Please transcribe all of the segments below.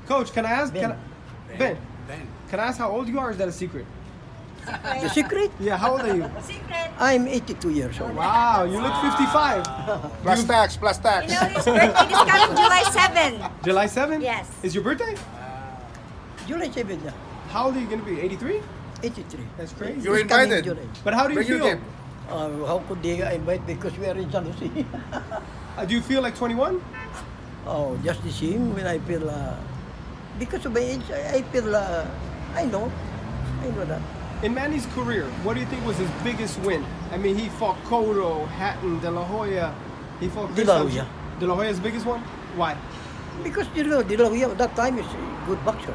Coach, can I ask? Ben. Ben. Can I ask how old you are? Or is that a secret? The secret? Yeah, how old are you? Secret. I'm 82 years old. Wow, you look 55. Plus tax, plus tax. You know, his birthday is coming July 7. July 7? Yes. Is your birthday? July 7, yeah. How old are you going to be? 83? 83. That's crazy. You're It's coming invited. July. But how do you Bring your feel? gift. How could they invite because we are in San Jose? Do you feel like 21? Oh, just the same when I feel, because of my age, I feel, I know that. In Manny's career, what do you think was his biggest win? I mean, he fought Cotto, Hatton, De La Hoya. He fought De La Hoya. De La Hoya's biggest one? Why? Because De La Hoya at that time is a good boxer.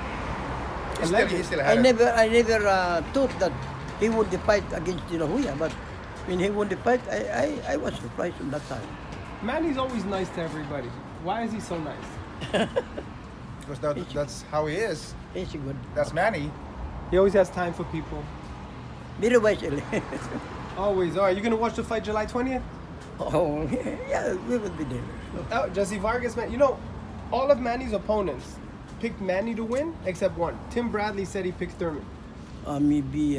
He still I had it. never thought that he would fight against De La Hoya, but when he won the fight, I was surprised at that time. Manny's always nice to everybody. Why is he so nice? Because that's how he is. He's a good. That's Manny. He always has time for people. Very wise, Eli. Always. All right, you going to watch the fight July 20th? Oh, yeah, we will be there. Oh, Jesse Vargas, man. You know, all of Manny's opponents picked Manny to win except one. Tim Bradley said he picked Thurman. Maybe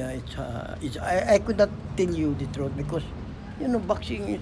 I could not tell you the truth because, you know, boxing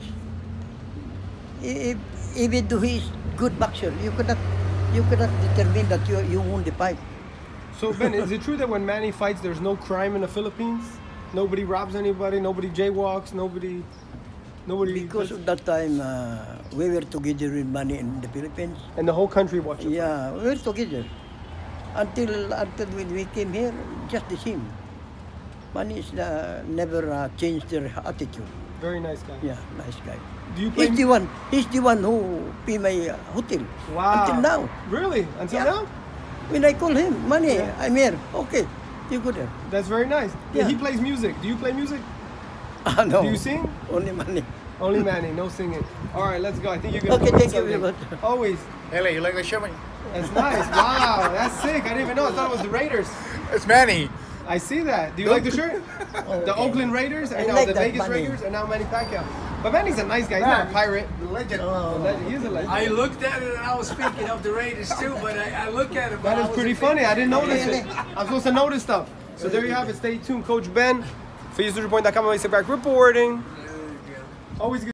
is, even though he is good boxer, you cannot determine that you won the fight. So, Ben, is it true that when Manny fights, there's no crime in the Philippines? Nobody robs anybody, nobody jaywalks, nobody... Because of that time, we were together with Manny in the Philippines. And the whole country watches. Yeah, we were together. Until when we came here, just the same. Manny is never changed their attitude. Very nice guy. Yeah, nice guy. Do you play... He's the one who pay my hotel. Wow. Until now. Really? Until Yeah. now? When I call him, Manny, I'm here. Okay, you go there. That's very nice. Yeah. He plays music. Do you play music? No. Do you sing? Only Manny. Only Manny, no singing. All right, let's go. I think you're going to Okay, thank you very much. Always. Hele, you like the show? That's nice. Wow, that's sick. I didn't even know. I thought it was the Raiders. It's Manny. I see that. Do you like the shirt? The Oakland Raiders and I now like the that, Vegas Manny. Raiders and now Manny Pacquiao. But Manny's a nice guy. He's not a pirate. The legend. He is a legend. I looked at it and I was speaking of the Raiders too, but I look at it. but That I is was pretty a big- funny. I didn't notice it. I'm supposed to notice stuff. So there you have it. Stay tuned. Coach Ben for UserPoint.com. I'm back reporting. Always good.